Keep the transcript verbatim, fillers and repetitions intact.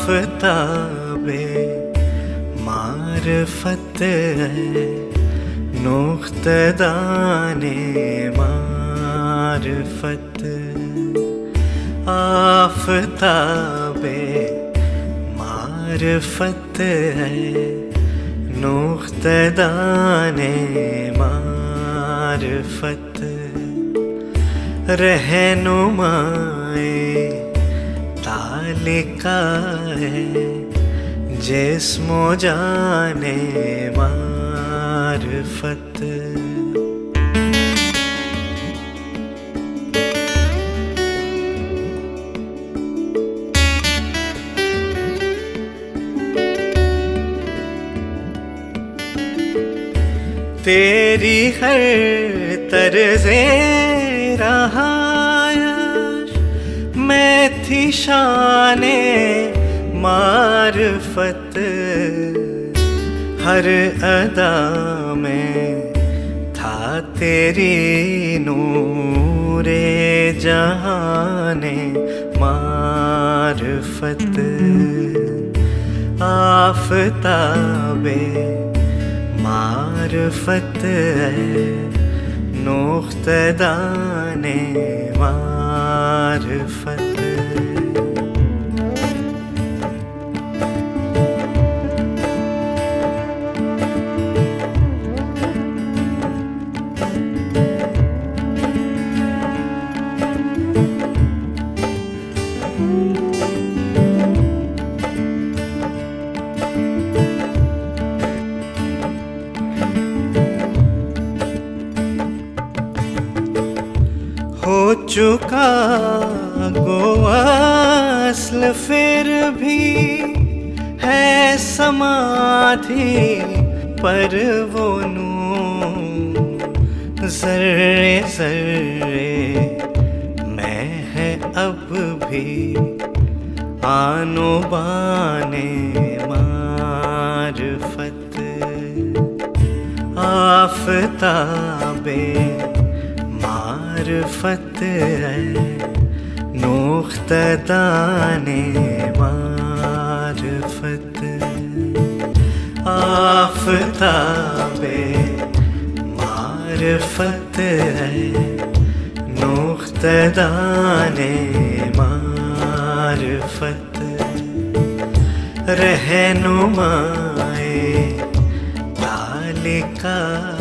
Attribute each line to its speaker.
Speaker 1: आफ़ताबे मारिफत है नुक़्तदाने मारिफत। आफ़ताबे मारिफत है नुक़्तदाने मारिफत। रहनुमाए तालिका है जिस्मो जाने मारिफत। तेरी हर तर्ज़े रहायश मैं थी शाने मारिफत। हर अदा में था तेरी नूरे जहाने मारिफत। आफ़ताबे मारिफत है नुक़्तदाने मारिफत। हो चुका गोअस्ल फिर भी है समाधि पर वो नूर। ज़र्रे ज़र्रे मैं है अब भी आनो बाने मारिफत। आफ़ताबे मारिफत है नुक़्तदाने मारिफत। आफ़ताबे मारिफत है नुक़्तदाने मारिफत। रहनुमाए तालिका